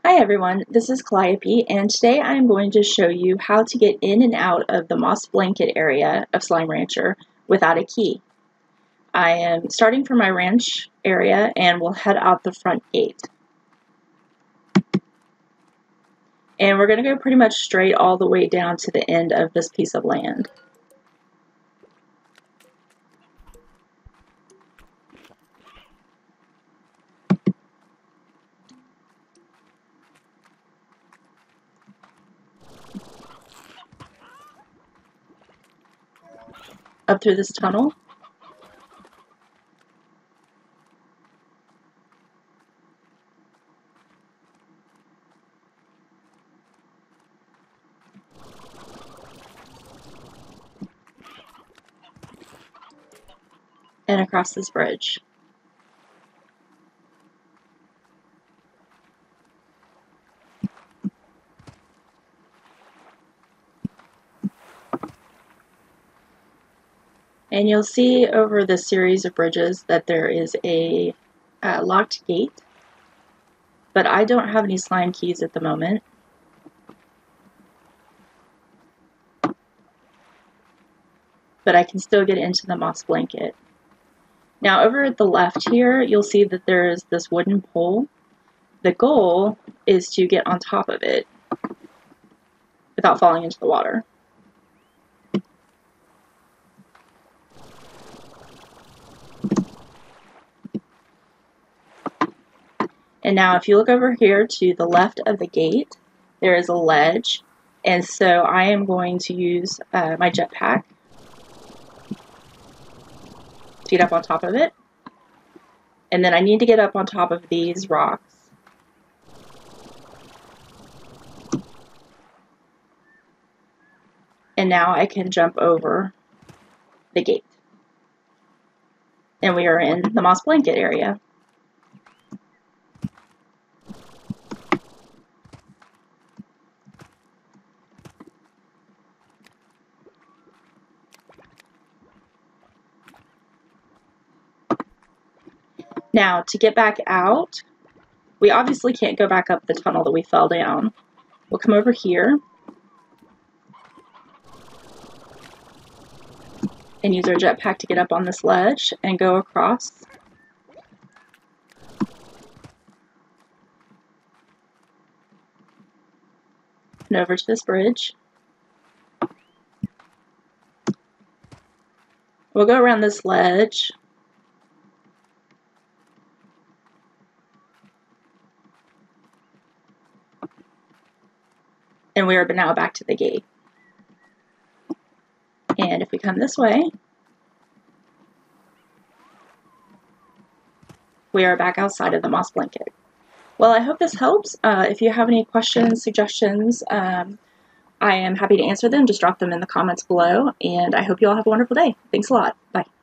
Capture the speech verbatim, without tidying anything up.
Hi everyone, this is Calliope, and today I am going to show you how to get in and out of the moss blanket area of Slime Rancher without a key. I am starting from my ranch area and we'll head out the front gate. And we're going to go pretty much straight all the way down to the end of this piece of land. Up through this tunnel. And across this bridge. And you'll see over the series of bridges that there is a uh, locked gate, but I don't have any slime keys at the moment. But I can still get into the moss blanket. Now over at the left here, you'll see that there is this wooden pole. The goal is to get on top of it without falling into the water. And now if you look over here to the left of the gate, there is a ledge. And so I am going to use uh, my jetpack to get up on top of it. And then I need to get up on top of these rocks. And now I can jump over the gate. And we are in the moss blanket area. Now, to get back out, we obviously can't go back up the tunnel that we fell down. We'll come over here and use our jetpack to get up on this ledge and go across. And over to this bridge. We'll go around this ledge. And we are now back to the gate. And if we come this way, we are back outside of the moss blanket. Well, I hope this helps. Uh, if you have any questions, suggestions, um, I am happy to answer them. Just drop them in the comments below. And I hope you all have a wonderful day. Thanks a lot. Bye.